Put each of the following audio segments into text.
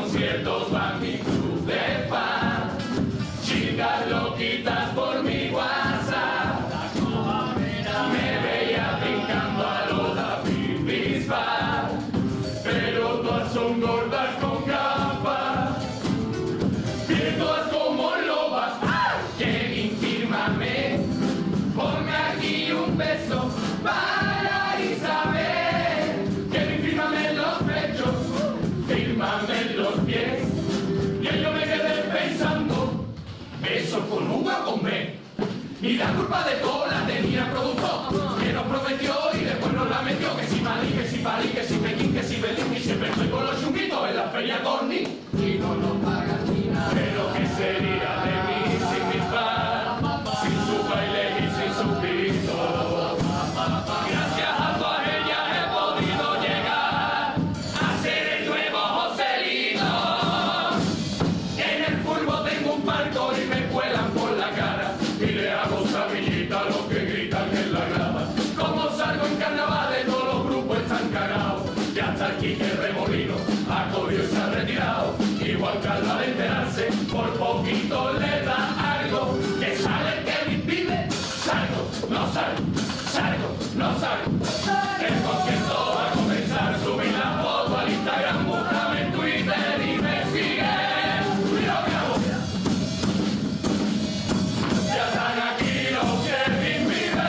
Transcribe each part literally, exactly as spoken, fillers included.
conciertos va mi club de fan. Chicas loquitas por mi WhatsApp. Me veía brincando a los David Bisbal. Pero todas son gordas con gafas. Bien todas como lobas. Kevin, fírmame. Ponme aquí un beso para Isabel. Kevin, fírmame en los pechos. Fírmame en los pies. Y yo me quedé pensando, ¿beso con U o con B? Y la culpa de todo la tenía el productor, que nos prometió y después nos la metió. Que si Malí, que si París, que si Pekín, que si Berlín. Y siempre estoy con los chunguitos en la feria Corny. Y no nos pagan ni nada. Pero ¿qué sería de mí sin mis fans? Sin su baile y sin su grito. Gracias a todas ellas he podido llegar a ser el nuevo Joselito. En el furbo tengo un palco y me cuelan por la cara. Y le hago sabillita a los que gritan en la grada. Como salgo en carnavales, todos los grupos están cagados. Ya está el Quique Remolino, acordió y se ha retirado. Igual Carla de enterarse, por poquito le da algo. Que sale Kevin vive, salgo, no salgo, salgo, no salgo. El concierto va a comenzar, subí la foto al Instagram, búscame en Twitter y me sigues. Mira, mira, ya están aquí los Kevin vive.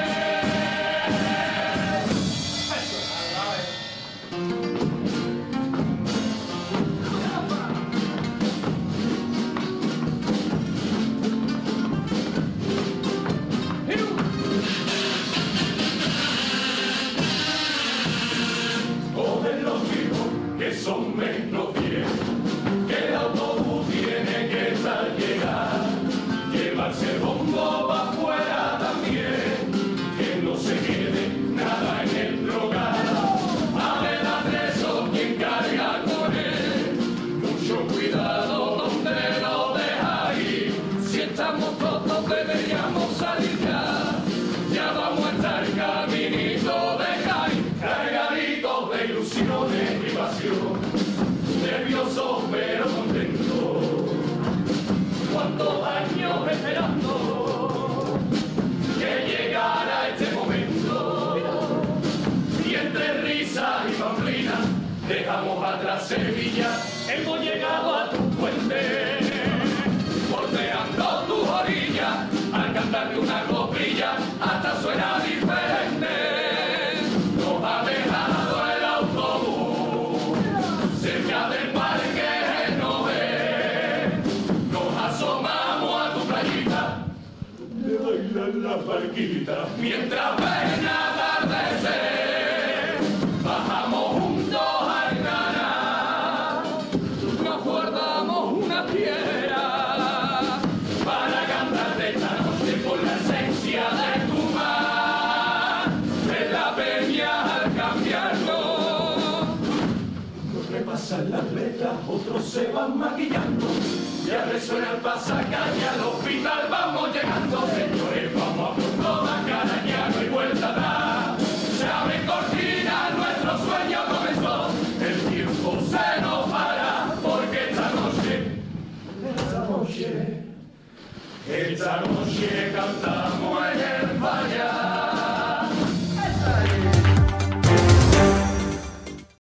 Cogen los chicos que son menos diez, que el autobús tiene que estar llegar. Llevarse el bombo pa' afuera también, que no se quede nada en el drogar. A ver a preso quien carga con él, mucho cuidado donde lo deja ir. Si estamos todos deberíamos salir ya, ya vamos a estar caminito de caer, cargaditos de ilusiones y pasión, nerviosos pero contentos. Cuántos años esperando que llegara este momento, y entre risas y pamplinas dejamos atrás Sevilla. Hemos llegado a tu puente, bordeando tus orillas, al cantarte una coprilla hasta suena diferente. Nos ha dejado el autobús cerca del parque Noé. Nos asomamos a tu playita, de bailar la barquita, mientras ven atardecer. Bajamos juntos al canal, nos guardamos una piedra para cantarte esta noche por la esencia de tu mar. De la peña al cambiarlo, unos repasan las letras, otros se van maquillando. Ya resuena el pasacalle, al hospital vamos llegando. Señores, vamos a por toda caraña, no hay vuelta atrás. Se abre cortina, nuestro sueño comenzó. El tiempo se nos para, porque esta noche, esta noche, esta noche cantamos en el fallar.